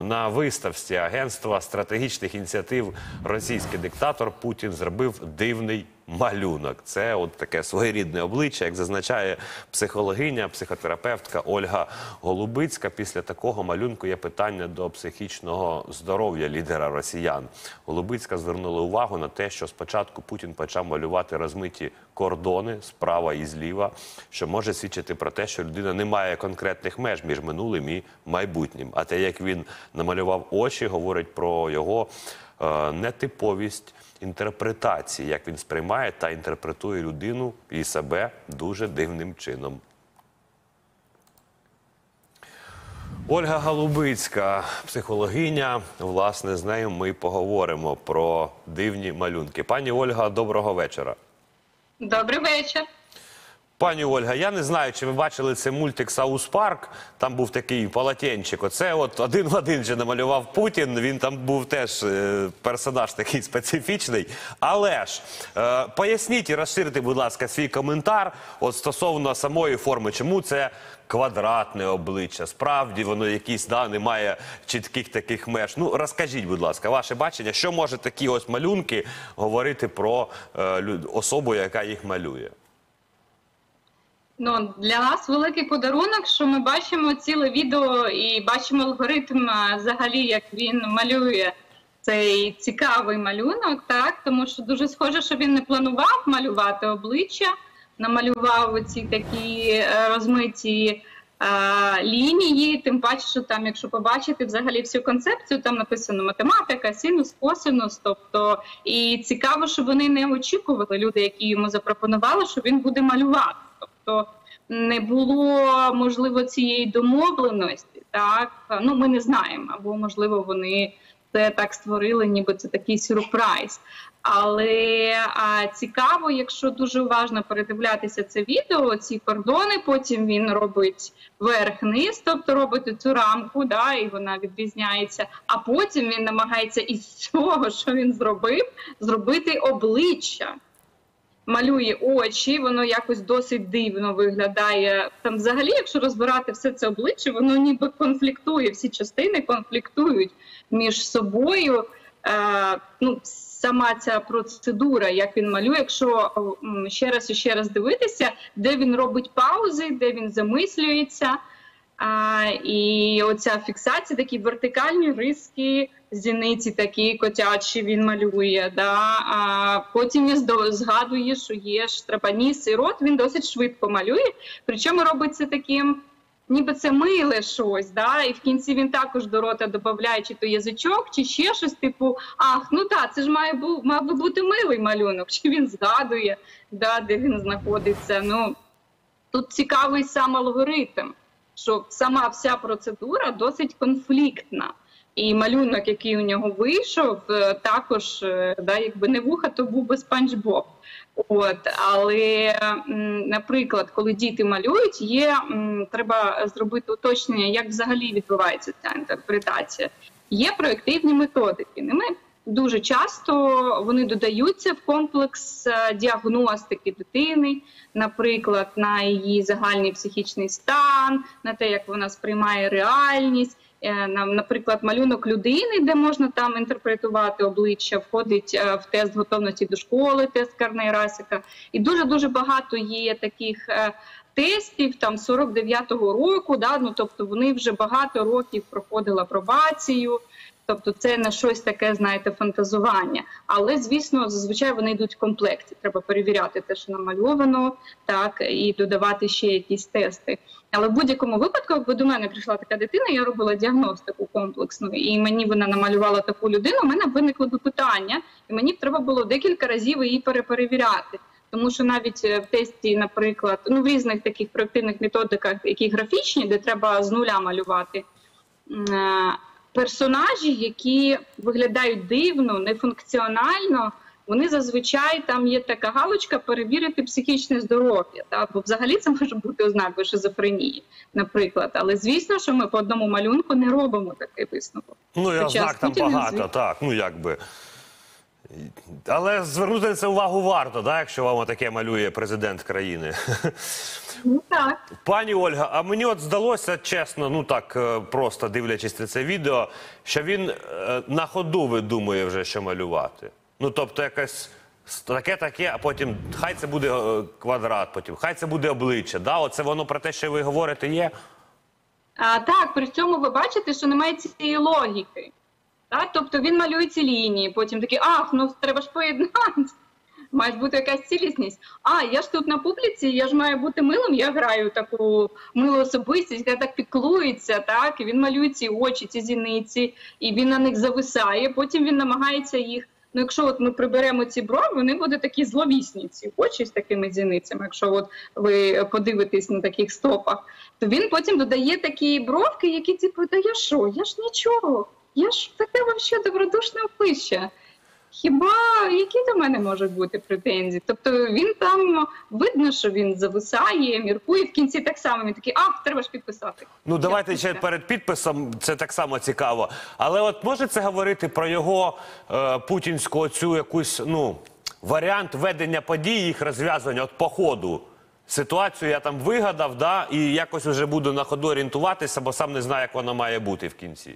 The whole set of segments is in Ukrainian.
на виставці Агентства стратегічних ініціатив російський диктатор Путін зробив дивний малюнок. Це от таке своєрідне обличчя, як зазначає психологиня, психотерапевтка Ольга Голубицька. Після такого малюнку є питання до психічного здоров'я лідера росіян. Голубицька звернула увагу на те, що спочатку Путін почав малювати розмиті кордони справа і зліва, що може свідчити про те, що людина не має конкретних меж між минулим і майбутнім. А те, як він намалював очі, говорить про його нетиповість інтерпретації, як він сприймає та інтерпретує людину і себе дуже дивним чином. Ольга Голубицька, психологиня, власне, з нею ми поговоримо про дивні малюнки. Пані Ольга, доброго вечора. Добрий вечір. Пані Ольга, я не знаю, чи ви бачили цей мультик «Саус Парк», там був такий полотенчик, оце от один в один же намалював Путін, він там був теж персонаж такий специфічний, але ж поясніть і розширте, будь ласка, свій коментар от стосовно самої форми, чому це квадратне обличчя, справді воно якісь, да, не має чітких таких меж. Ну, розкажіть, будь ласка, ваше бачення, що може такі ось малюнки говорити про особу, яка їх малює? Ну, для нас великий подарунок, що ми бачимо ціле відео і бачимо алгоритм взагалі, як він малює цей цікавий малюнок, так? Тому що дуже схоже, що він не планував малювати обличчя, намалював ці такі розмиті лінії, тим паче, що там, якщо побачити взагалі всю концепцію, там написано математика, синус, косинус, тобто, і цікаво, що вони не очікували, люди, які йому запропонували, що він буде малювати. Тобто не було, можливо, цієї домовленості, так? Ну, ми не знаємо, або, можливо, вони це так створили, ніби це такий сюрприз. Але цікаво, якщо дуже уважно передивлятися це відео, ці кордони, потім він робить верх-низ, тобто робить цю рамку, да, і вона відрізняється, а потім він намагається із цього, що він зробив, зробити обличчя. Малює очі, воно якось досить дивно виглядає. Там взагалі, якщо розбирати все це обличчя, воно ніби конфліктує, всі частини конфліктують між собою. Ну, сама ця процедура, як він малює, якщо ще раз і ще раз дивитися, де він робить паузи, де він замислюється. І оця фіксація, такі вертикальні риски, зіниці такі котячі він малює. Да? Потім він згадує, що є ж треба ніс і рот, він досить швидко малює. Причому робить це таким, ніби це миле щось. Да? І в кінці він також до рота додає чи то язичок, чи ще щось типу, ах, ну так, це ж мав би бути милий малюнок. Чи він згадує, да, де він знаходиться. Ну, тут цікавий сам алгоритм, що сама вся процедура досить конфліктна. І малюнок, який у нього вийшов, також, да, якби не вуха, то був би Спанч Боб. От, але, наприклад, коли діти малюють, треба зробити уточнення, як взагалі відбувається ця інтерпретація. Є проєктивні методики. Ними дуже часто вони додаються в комплекс діагностики дитини, наприклад, на її загальний психічний стан, на те, як вона сприймає реальність. Наприклад, малюнок людини, де можна там інтерпретувати обличчя, входить в тест готовності до школи, тест Карней-Расіка. І дуже-дуже багато є таких тестів, там, 49-го року, да, ну, тобто вони вже багато років проходили апробацію, тобто це не щось таке, знаєте, фантазування. Але, звісно, зазвичай вони йдуть в комплекті. Треба перевіряти те, що намальовано, так, і додавати ще якісь тести. Але в будь-якому випадку, якби до мене прийшла така дитина, я робила діагностику комплексну, і мені вона намалювала таку людину, у мене виникло б питання, і мені б треба було декілька разів її переперевіряти. Тому що навіть в тесті, наприклад, ну, в різних таких проєктивних методиках, які графічні, де треба з нуля малювати, персонажі, які виглядають дивно, нефункціонально, вони зазвичай, там є така галочка «перевірити психічне здоров'я». Бо взагалі це може бути ознакою шизофренії, наприклад. Але звісно, що ми по одному малюнку не робимо такий висновок. Ну і ознак там багато, так, ну якби. Але звернути на це увагу варто, да, якщо вам таке малює президент країни. Ну так. Пані Ольга, а мені от здалося, чесно, ну так просто дивлячись на це відео, що він на ходу видумує вже, що малювати. Ну, тобто якось таке, а потім хай це буде квадрат, потім хай це буде обличчя. Да? Оце воно про те, що ви говорите, є? Так, при цьому ви бачите, що немає цієї логіки. Так? Тобто він малює ці лінії, потім такий, ну треба ж поєднати. Має бути якась цілісність. Я ж тут на публіці, я ж маю бути милим, я граю таку милу особистість, яка так піклується, так? І він малює ці очі, ці зіниці, і він на них зависає, потім він намагається їх. Ну, якщо от ми приберемо ці брови, вони будуть такі зловісні, ці очі з такими зіницями, якщо от ви подивитесь на таких стопах, то він потім додає такі бровки, які типу, да я що, я ж нічого, я ж таке взагалі добродушне обличчя. Хіба які до мене можуть бути претензії? Тобто він там, видно, що він зависає, міркує, в кінці так само він такий, треба ж підписати. Ну, давайте ще перед підписом, це так само цікаво. Але от може це говорити про його путінську цю якусь, варіант ведення подій, їх розв'язування, от по ходу. Ситуацію я там вигадав, да, і якось вже буду на ходу орієнтуватися, бо сам не знаю, як вона має бути в кінці.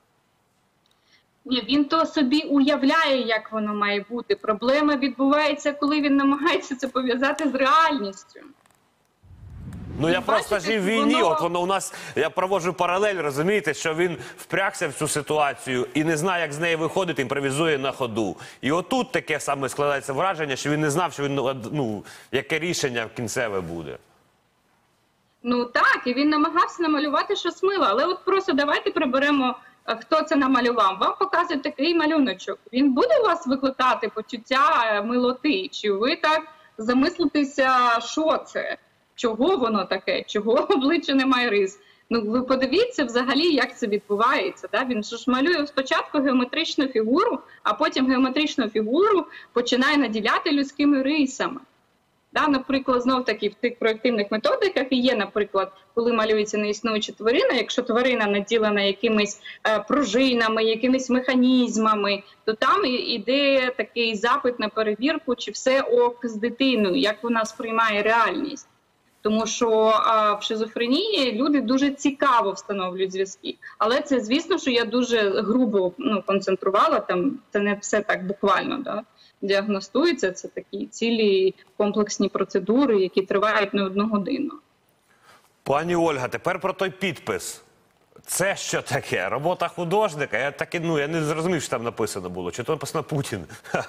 Ні, він то собі уявляє, як воно має бути. Проблема відбувається, коли він намагається це пов'язати з реальністю. Ну, я просто жив в війні, от воно у нас, я проводжу паралель, розумієте, що він впрягся в цю ситуацію і не знає, як з неї виходити, імпровізує на ходу. І отут таке саме складається враження, що він не знав, що він, яке рішення кінцеве буде. Ну так, і він намагався намалювати щось миле, але от просто давайте приберемо, хто це намалював. Вам показують такий малюночок. Він буде у вас викликати почуття милоти? Чи ви так замислитеся, що це? Чого воно таке? Чого обличчя немає рис? Ну, ви подивіться взагалі, як це відбувається. Да? Він ж малює спочатку геометричну фігуру, а потім геометричну фігуру починає наділяти людськими рисами. Да, наприклад, знов-таки в тих проєктивних методиках і є, наприклад, коли малюється неіснуюча тварина, якщо тварина наділена якимись пружинами, якимись механізмами, то там іде такий запит на перевірку, чи все ок з дитиною, як вона сприймає реальність. Тому що в шизофренії люди дуже цікаво встановлюють зв'язки. Але це, звісно, що я дуже грубо концентрувала, там це не все так буквально, да? Діагностується, це такі цілі комплексні процедури, які тривають не 1 годину. Пані Ольга, тепер про той підпис. Це що таке? Робота художника? Я не зрозумів, що там написано було. Чи то написано Путін?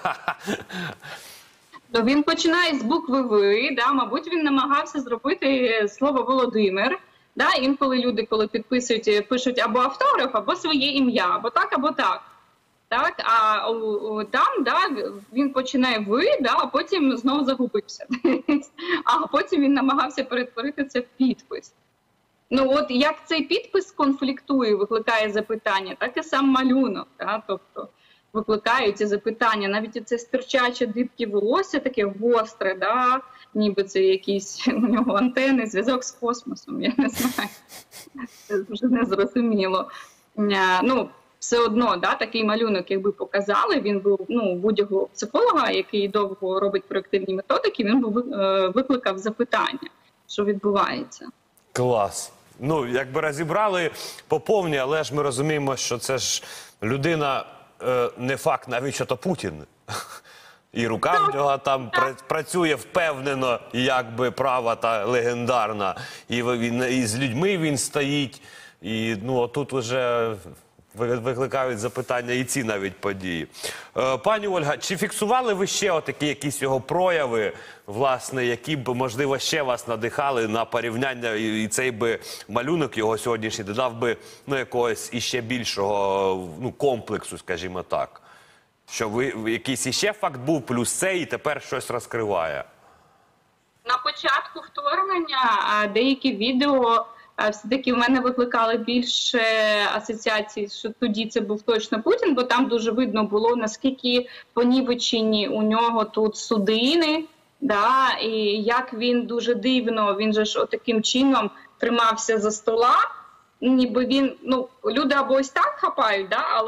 То він починає з букви «Ви», да? Мабуть, він намагався зробити слово «Володимир». Да? Інколи люди, коли підписують, пишуть або автограф, або своє ім'я, або так, або так. Так, а там, він починає «ви», а потім знову загубився. А потім він намагався перетворити це в підпис. Ну от як цей підпис конфліктує, викликає запитання, так і сам малюнок. Тобто викликають ці запитання. Навіть оце стирчаче дибки волосся, таке гостре, ніби це якісь у нього антени, зв'язок з космосом, я не знаю. Це вже незрозуміло. Все одно, такий малюнок, якби показали, він був, будь-якого психолога, який довго робить проєктивні методики, він викликав запитання, що відбувається. Клас. Якби розібрали по повній, але ж ми розуміємо, що це ж людина, не факт навіть, що то Путін. І рука в нього там працює впевнено, якби права та легендарна. І з людьми він стоїть. І тут вже викликають запитання і ці навіть події. Пані Ольга, чи фіксували ви ще отакі якісь його прояви, власне, які б, можливо, ще вас надихали на порівняння, і цей би малюнок його сьогоднішній додав би, якогось іще більшого, комплексу, скажімо так? Що якийсь іще факт був, плюс цей, і тепер щось розкриває? На початку вторгнення деякі відео все-таки в мене викликали більше асоціацій, що тоді це був точно Путін, бо там дуже видно було, наскільки понівечені у нього тут судини, і як він дуже дивно, він же ж отаким чином тримався за стола, ніби він, люди або ось так хапають, але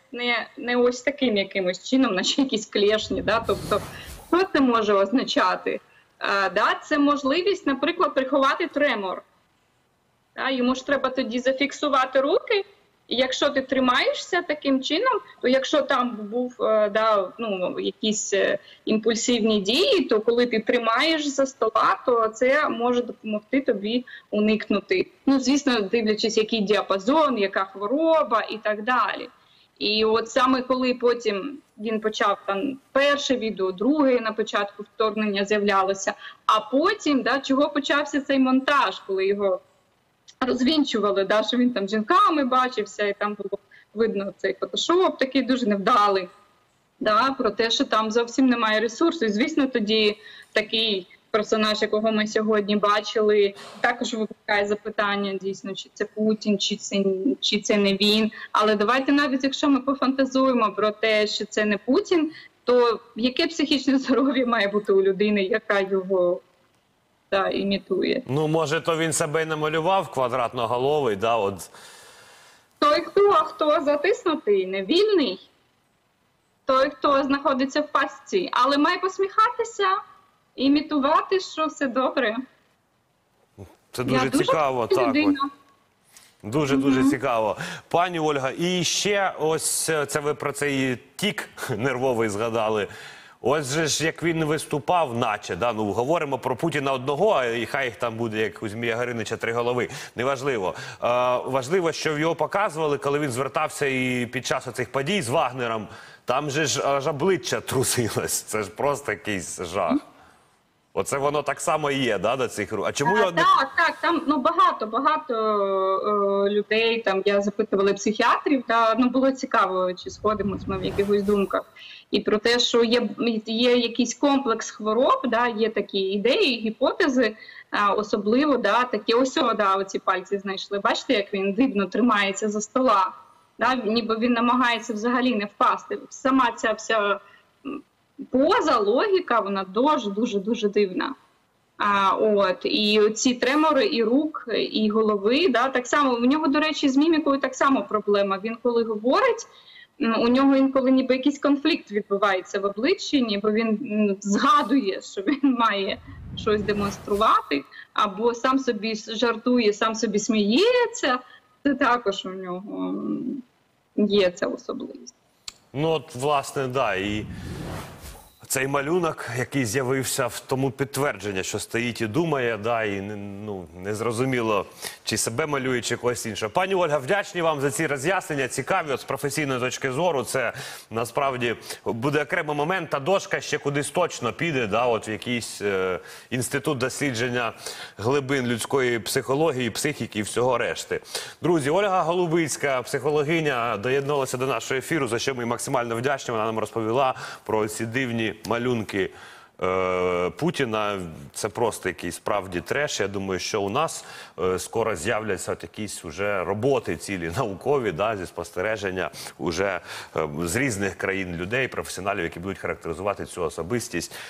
не ось таким якимось чином, наче якісь клешні. Да? Тобто, що це може означати? Да? Це можливість, наприклад, приховати тремор. Да? Йому ж треба тоді зафіксувати руки. І якщо ти тримаєшся таким чином, то якщо там був якісь імпульсивні дії, то коли ти тримаєш за стола, то це може допомогти тобі уникнути. Ну, звісно, дивлячись, який діапазон, яка хвороба і так далі. І от саме коли потім він почав там перше відео, друге на початку вторгнення з'являлося, а потім, чого почався цей монтаж, коли його розвінчували, що він там з жінками бачився, і там було видно цей фотошоп такий дуже невдалий, про те, що там зовсім немає ресурсу. І, звісно, тоді такий персонаж, якого ми сьогодні бачили, також викликає запитання, дійсно, чи це Путін, чи це не він. Але давайте навіть, якщо ми пофантазуємо про те, що це не Путін, то яке психічне здоров'я має бути у людини, яка його імітує? Ну, може, то він себе й намалював квадратноголовий, от. Той, хто затиснутий, невільний, той, хто знаходиться в пастці, але має посміхатися, імітувати, що все добре. Це дуже цікаво, так. Дуже цікаво. Пані Ольга, і ще ось, це ви про цей тік нервовий згадали. Ось же ж, як він виступав, наче, говоримо про Путіна одного, і хай їх там буде, як у Змія Горинича, 3 голови. Неважливо. Важливо, що його показували, коли він звертався і під час оцих подій з Вагнером. Там же ж аж обличчя трусилось. Це ж просто якийсь жах. Оце воно так само і є, до цих рук. А чому його не... Так, там багато людей, там я запитувала психіатрів, було цікаво, чи сходимось ми в якихось думках. І про те, що є якийсь комплекс хвороб, є такі ідеї, гіпотези, особливо, такі оці пальці знайшли. Бачите, як він дивно тримається за стола, ніби він намагається взагалі не впасти. Сама ця вся поза, логіка, вона дуже дивна. І ці тремори і рук, і голови, так само, у нього, до речі, з мімікою так само проблема. Він коли говорить, у нього інколи ніби якийсь конфлікт відбувається в обличчі, ніби він згадує, що він має щось демонструвати, або сам собі жартує, сам собі сміється. Це також у нього є ця особливість. Ну, от, власне, і цей малюнок, який з'явився, в тому підтвердження, що стоїть і думає, і незрозуміло, чи себе малює, чи когось іншого. Пані Ольга, вдячні вам за ці роз'яснення, цікаві, з професійної точки зору. Це, насправді, буде окремий момент, та дошка ще кудись точно піде, в якийсь інститут дослідження глибин людської психології, психіки і всього решти. Друзі, Ольга Голубицька, психологиня, доєдналася до нашого ефіру, за що ми максимально вдячні. Вона нам розповіла про ці дивні малюнки Путіна. Це просто якийсь справді треш. Я думаю, що у нас скоро з'являться якісь уже роботи цілі наукові, зі спостереження уже з різних країн людей, професіоналів, які будуть характеризувати цю особистість.